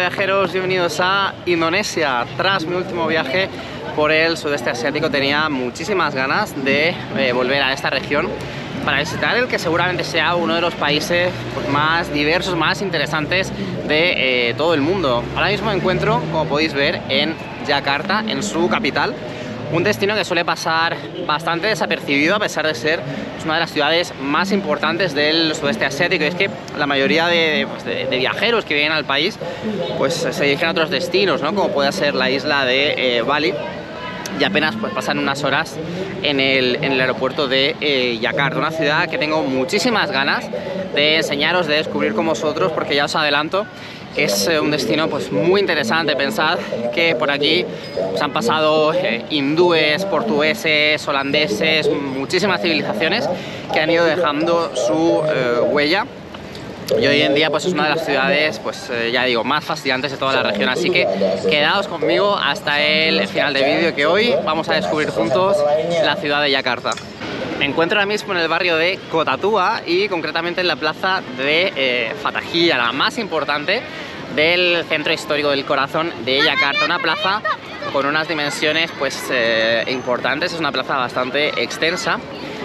viajeros? Bienvenidos a Indonesia. Tras mi último viaje por el sudeste asiático tenía muchísimas ganas de volver a esta región para visitar el que seguramente sea uno de los países pues, más diversos, más interesantes de todo el mundo. Ahora mismo me encuentro, como podéis ver, en Yakarta, en su capital. Un destino que suele pasar bastante desapercibido a pesar de ser una de las ciudades más importantes del sudeste asiático. Y es que la mayoría de viajeros que vienen al país pues se dirigen a otros destinos, ¿no? Como puede ser la isla de Bali, y apenas pues pasan unas horas en el aeropuerto de Yakarta, una ciudad que tengo muchísimas ganas de enseñaros, de descubrir con vosotros, porque ya os adelanto que es un destino pues muy interesante. Pensad que por aquí pues, han pasado hindúes, portugueses, holandeses, muchísimas civilizaciones que han ido dejando su huella. Y hoy en día pues es una de las ciudades, pues ya digo, más fascinantes de toda la región. Así que quedaos conmigo hasta el final del vídeo, que hoy vamos a descubrir juntos la ciudad de Yakarta. Me encuentro ahora mismo en el barrio de Kota Tua y concretamente en la plaza de Fatahillah, la más importante del centro histórico del corazón de Yakarta. Una plaza con unas dimensiones pues importantes, es una plaza bastante extensa.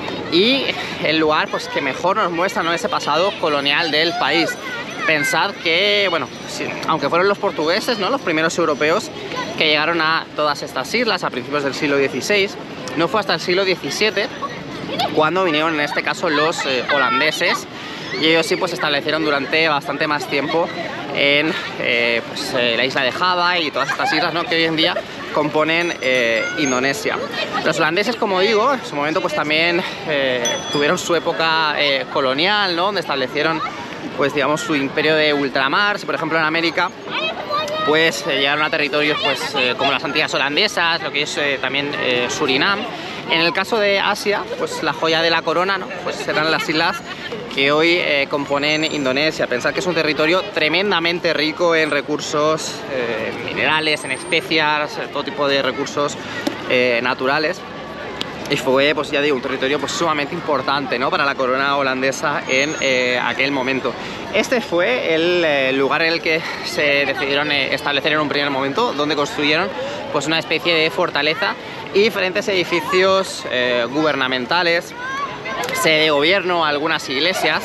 Y el lugar pues, que mejor nos muestra, ¿no?, ese pasado colonial del país. Pensad que, bueno, aunque fueron los portugueses, ¿no?, los primeros europeos que llegaron a todas estas islas a principios del siglo XVI, no fue hasta el siglo XVII cuando vinieron en este caso los holandeses, y ellos sí pues se establecieron durante bastante más tiempo en la isla de Java y todas estas islas, ¿no?, que hoy en día componen Indonesia. Los holandeses, como digo, en su momento pues también tuvieron su época colonial, ¿no?, donde establecieron pues digamos su imperio de ultramar. Si por ejemplo en América pues llegaron a territorios pues como las Antillas holandesas, lo que es también Surinam. En el caso de Asia, pues la joya de la corona, ¿no?, pues serán las islas que hoy componen Indonesia. Pensad que es un territorio tremendamente rico en recursos minerales, en especias, todo tipo de recursos naturales. Y fue, pues ya digo, un territorio pues sumamente importante, ¿no?, para la corona holandesa en aquel momento. Este fue el lugar en el que se decidieron establecer en un primer momento, donde construyeron pues una especie de fortaleza y diferentes edificios gubernamentales, sede de gobierno, algunas iglesias.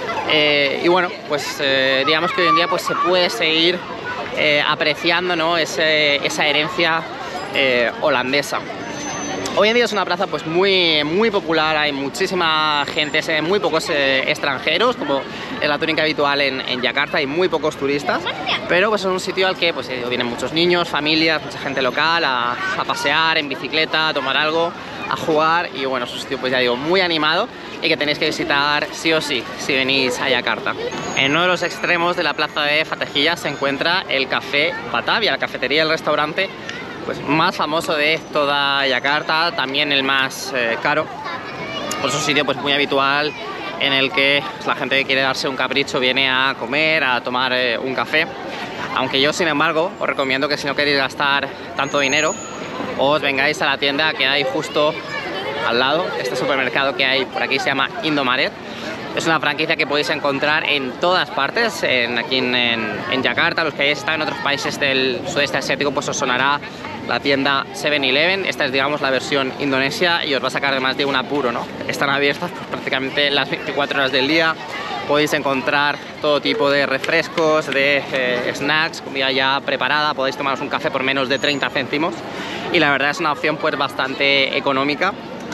Y bueno, pues digamos que hoy en día pues se puede seguir apreciando, ¿no?, esa herencia holandesa. Hoy en día es una plaza pues muy popular, hay muchísima gente, muy pocos extranjeros, como es la tónica habitual en Yakarta, hay muy pocos turistas, pero pues es un sitio al que pues vienen muchos niños, familias, mucha gente local a pasear en bicicleta, a tomar algo, a jugar, y bueno, es un sitio pues ya digo muy animado y que tenéis que visitar sí o sí si venís a Yakarta. En uno de los extremos de la plaza de Fatahillah se encuentra el Café Batavia, la cafetería y el restaurante pues más famoso de toda Yakarta, también el más caro. Pues es un sitio pues muy habitual en el que pues, la gente que quiere darse un capricho viene a comer, a tomar un café. Aunque yo, sin embargo, os recomiendo que si no queréis gastar tanto dinero, os vengáis a la tienda que hay justo al lado. Este supermercado que hay por aquí se llama Indomaret. Es una franquicia que podéis encontrar en todas partes, aquí en Yakarta. Los que hayáis estado en otros países del sudeste asiático pues os sonará la tienda 7-Eleven. Esta es, digamos, la versión Indonesia y os va a sacar de más de un apuro, ¿no? Están abiertas pues, prácticamente las 24 horas del día. Podéis encontrar todo tipo de refrescos, de snacks, comida ya preparada. Podéis tomaros un café por menos de 30 céntimos. Y la verdad es una opción pues bastante económica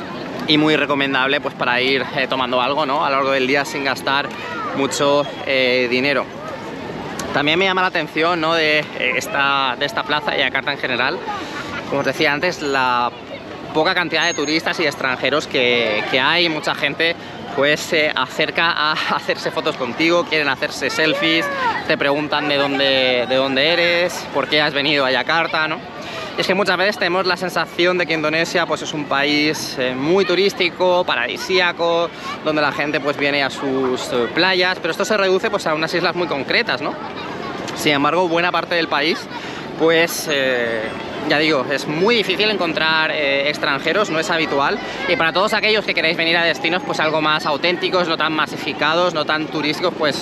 y muy recomendable pues para ir tomando algo, ¿no?, a lo largo del día sin gastar mucho dinero. También me llama la atención, ¿no?, de esta plaza y Yakarta en general, como os decía antes, la poca cantidad de turistas y extranjeros que hay. Mucha gente pues se acerca a hacerse fotos contigo, quieren hacerse selfies, te preguntan de dónde eres, por qué has venido a Yakarta, ¿no? Es que muchas veces tenemos la sensación de que Indonesia pues, es un país muy turístico, paradisíaco, donde la gente pues, viene a sus playas, pero esto se reduce pues, a unas islas muy concretas, ¿no? Sin embargo, buena parte del país pues ya digo, es muy difícil encontrar extranjeros, no es habitual, y para todos aquellos que queréis venir a destinos pues algo más auténticos, no tan masificados, no tan turísticos, pues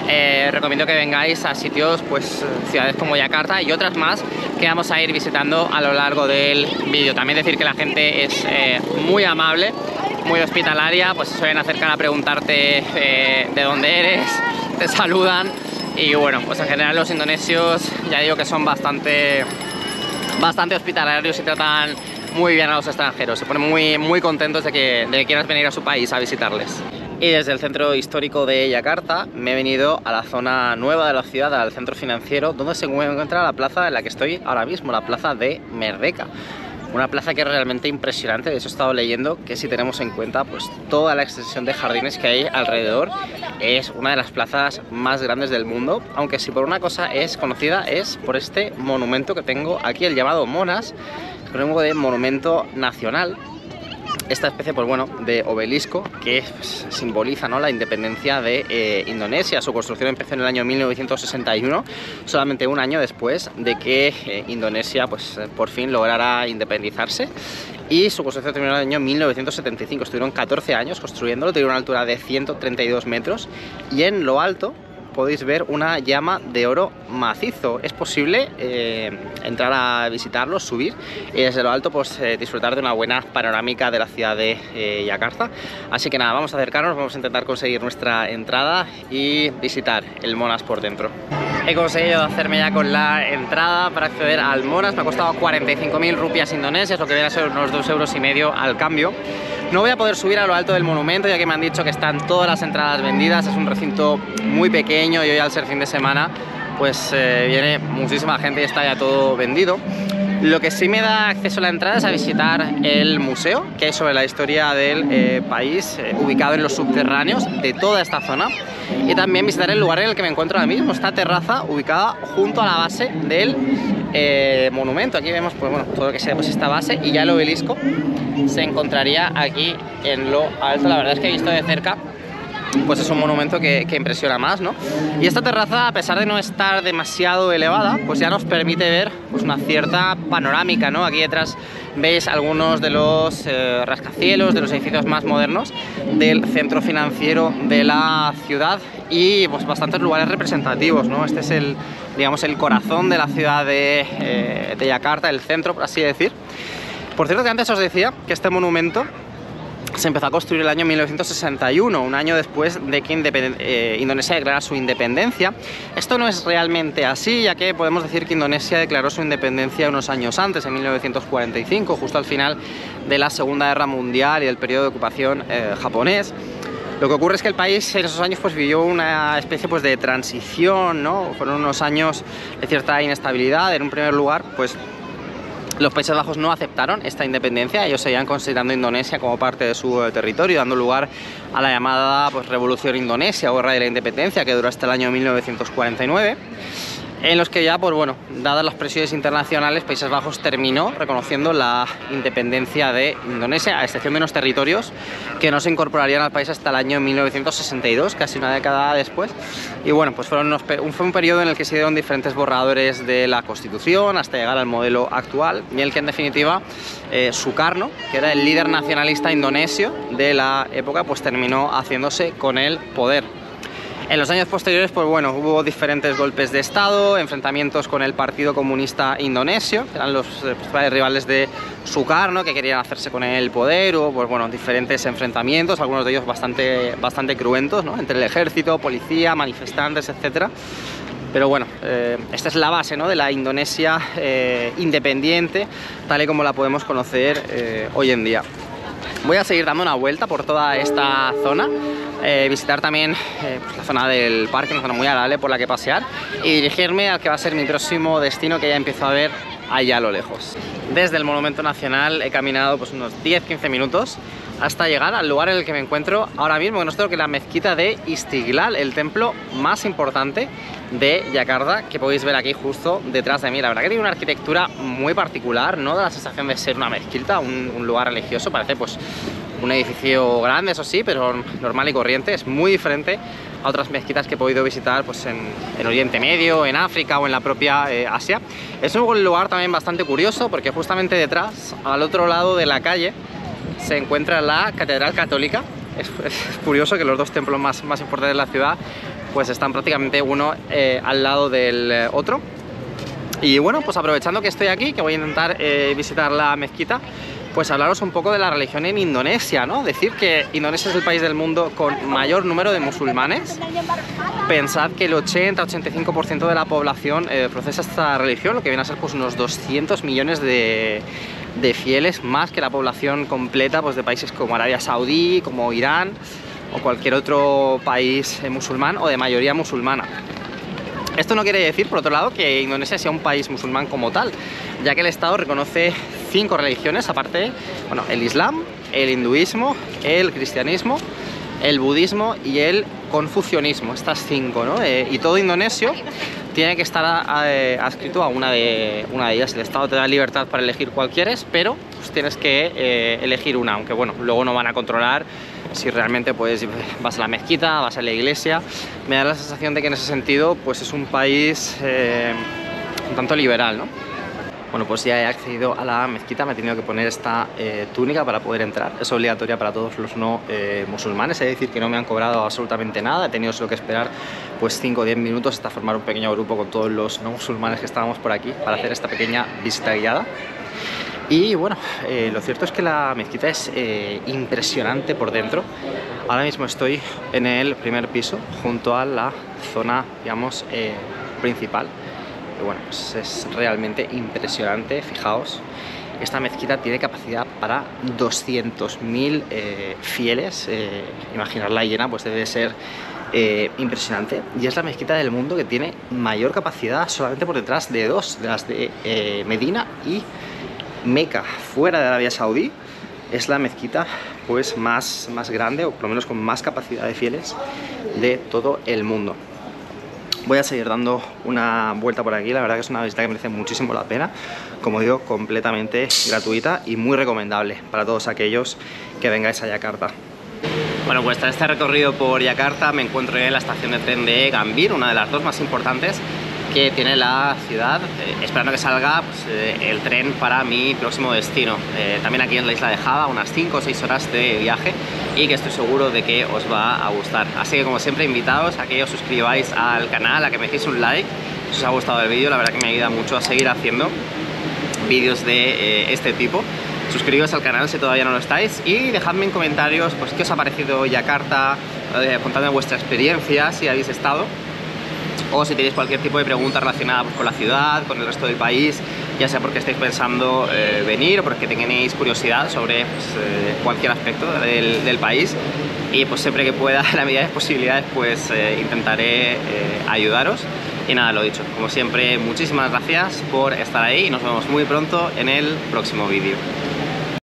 recomiendo que vengáis a sitios, pues ciudades como Yakarta y otras más que vamos a ir visitando a lo largo del vídeo. También decir que la gente es muy amable, muy hospitalaria, pues se suelen acercar a preguntarte de dónde eres, te saludan y bueno, pues en general los indonesios ya digo que son bastante hospitalarios y tratan muy bien a los extranjeros, se ponen muy contentos de que quieras venir a su país a visitarles. Y desde el centro histórico de Yakarta me he venido a la zona nueva de la ciudad, al centro financiero, donde se encuentra la plaza en la que estoy ahora mismo, la plaza de Merdeka. Una plaza que es realmente impresionante. De hecho he estado leyendo que si tenemos en cuenta pues toda la extensión de jardines que hay alrededor, es una de las plazas más grandes del mundo, aunque si por una cosa es conocida es por este monumento que tengo aquí, el llamado Monas, que es un de monumento nacional. Esta especie, pues bueno, de obelisco que pues, simboliza, ¿no?, la independencia de Indonesia. Su construcción empezó en el año 1961, solamente un año después de que Indonesia pues por fin lograra independizarse. Y su construcción terminó en el año 1975. Estuvieron 14 años construyéndolo, tiene una altura de 132 metros y en lo alto podéis ver una llama de oro macizo. Es posible entrar a visitarlo, subir y desde lo alto pues disfrutar de una buena panorámica de la ciudad de Yakarta. Así que nada, vamos a acercarnos, vamos a intentar conseguir nuestra entrada y visitar el Monas por dentro. He conseguido hacerme ya con la entrada para acceder al Monas. Me ha costado 45.000 rupias indonesias, lo que viene a ser unos 2,5 € al cambio. No voy a poder subir a lo alto del monumento, ya que me han dicho que están todas las entradas vendidas. Es un recinto muy pequeño y hoy, al ser fin de semana, pues viene muchísima gente y está ya todo vendido. Lo que sí me da acceso a la entrada es a visitar el museo que hay sobre la historia del país, ubicado en los subterráneos de toda esta zona, y también visitar el lugar en el que me encuentro ahora mismo, esta terraza ubicada junto a la base del monumento. Aquí vemos pues, bueno, todo lo que sea pues, esta base, y ya el obelisco se encontraría aquí en lo alto. La verdad es que he visto de cerca pues es un monumento que impresiona más, ¿no? Y esta terraza, a pesar de no estar demasiado elevada, pues ya nos permite ver pues una cierta panorámica, ¿no? Aquí detrás veis algunos de los rascacielos, de los edificios más modernos del centro financiero de la ciudad y pues bastantes lugares representativos, ¿no? Este es el, digamos, el corazón de la ciudad de Yakarta, el centro, por así decir. Por cierto, que antes os decía que este monumento se empezó a construir el año 1961, un año después de que Indonesia declarara su independencia. Esto no es realmente así, ya que podemos decir que Indonesia declaró su independencia unos años antes, en 1945, justo al final de la Segunda Guerra Mundial y del periodo de ocupación japonés. Lo que ocurre es que el país en esos años pues vivió una especie pues de transición, ¿no? Fueron unos años de cierta inestabilidad. En un primer lugar, pues los Países Bajos no aceptaron esta independencia, ellos seguían considerando Indonesia como parte de su territorio, dando lugar a la llamada pues, Revolución Indonesia o Guerra de la Independencia, que duró hasta el año 1949. En los que ya, pues bueno, dadas las presiones internacionales, Países Bajos terminó reconociendo la independencia de Indonesia, a excepción de unos territorios que no se incorporarían al país hasta el año 1962, casi una década después. Y bueno, pues fue un periodo en el que se dieron diferentes borradores de la Constitución hasta llegar al modelo actual, y en el que en definitiva Sukarno, que era el líder nacionalista indonesio de la época, pues terminó haciéndose con el poder. En los años posteriores, pues bueno, hubo diferentes golpes de estado, enfrentamientos con el Partido Comunista Indonesio, que eran los principales rivales de Sukarno, que querían hacerse con el poder. Hubo, pues bueno, diferentes enfrentamientos, algunos de ellos bastante cruentos, ¿no?, entre el ejército, policía, manifestantes, etcétera. Pero bueno, esta es la base, ¿no?, de la Indonesia independiente, tal y como la podemos conocer hoy en día. Voy a seguir dando una vuelta por toda esta zona, visitar también pues la zona del parque, una zona muy agradable por la que pasear, y dirigirme al que va a ser mi próximo destino, que ya empiezo a ver allá a lo lejos. Desde el Monumento Nacional he caminado pues unos 10-15 minutos hasta llegar al lugar en el que me encuentro ahora mismo, que no es otro que la mezquita de Istiklal, el templo más importante de Yakarta, que podéis ver aquí justo detrás de mí. La verdad que tiene una arquitectura muy particular, no da la sensación de ser una mezquita, un lugar religioso, parece pues un edificio grande, eso sí, pero normal y corriente. Es muy diferente a otras mezquitas que he podido visitar pues en Oriente Medio, en África o en la propia Asia. Es un lugar también bastante curioso, porque justamente detrás, al otro lado de la calle, se encuentra la Catedral Católica. Es curioso que los dos templos más importantes de la ciudad pues están prácticamente uno al lado del otro. Y bueno, pues aprovechando que estoy aquí, que voy a intentar visitar la mezquita, pues hablaros un poco de la religión en Indonesia, ¿no? Decir que Indonesia es el país del mundo con mayor número de musulmanes. Pensad que el 80-85% de la población profesa esta religión, lo que viene a ser pues unos 200 millones de fieles, más que la población completa pues de países como Arabia Saudí, como Irán o cualquier otro país musulmán o de mayoría musulmana. Esto no quiere decir, por otro lado, que Indonesia sea un país musulmán como tal, ya que el Estado reconoce 5 religiones, aparte, bueno, el Islam, el hinduismo, el cristianismo, el budismo y el confucianismo, estas 5, ¿no? Y todo indonesio tiene que estar adscrito a una de ellas. El Estado te da libertad para elegir cuál quieres, pero pues, tienes que elegir una, aunque bueno, luego no van a controlar si realmente pues vas a la mezquita, vas a la iglesia. Me da la sensación de que en ese sentido pues es un país un tanto liberal, ¿no? Bueno, pues ya he accedido a la mezquita, me he tenido que poner esta túnica para poder entrar. Es obligatoria para todos los no musulmanes, es decir, que no me han cobrado absolutamente nada. He tenido solo que esperar pues 5 o 10 minutos hasta formar un pequeño grupo con todos los no musulmanes que estábamos por aquí para hacer esta pequeña visita guiada. Y bueno, lo cierto es que la mezquita es impresionante por dentro. Ahora mismo estoy en el primer piso, junto a la zona, digamos, principal. Y bueno, pues es realmente impresionante. Fijaos, esta mezquita tiene capacidad para 200.000 fieles. Imaginarla llena, pues debe ser impresionante. Y es la mezquita del mundo que tiene mayor capacidad, solamente por detrás de 2, de las de Medina y Meca. Fuera de Arabia Saudí es la mezquita pues más grande, o por lo menos con más capacidad de fieles de todo el mundo. Voy a seguir dando una vuelta por aquí. La verdad que es una visita que merece muchísimo la pena, como digo, completamente gratuita y muy recomendable para todos aquellos que vengáis a Yakarta. Bueno, pues tras este recorrido por Yakarta me encuentro en la estación de tren de Gambir, una de las 2 más importantes que tiene la ciudad, esperando que salga pues, el tren para mi próximo destino. También aquí en la isla de Java, unas 5 o 6 horas de viaje, y que estoy seguro de que os va a gustar. Así que como siempre, invitaos a que os suscribáis al canal, a que me dejéis un like si os ha gustado el vídeo. La verdad que me ayuda mucho a seguir haciendo vídeos de este tipo. Suscribíos al canal si todavía no lo estáis y dejadme en comentarios pues qué os ha parecido Yakarta, contadme vuestra experiencia si habéis estado, o si tenéis cualquier tipo de pregunta relacionada pues, con la ciudad, con el resto del país, ya sea porque estáis pensando venir o porque tenéis curiosidad sobre pues, cualquier aspecto del país. Y pues siempre que pueda, en la medida de posibilidades, pues intentaré ayudaros. Y nada, lo dicho, como siempre, muchísimas gracias por estar ahí y nos vemos muy pronto en el próximo vídeo.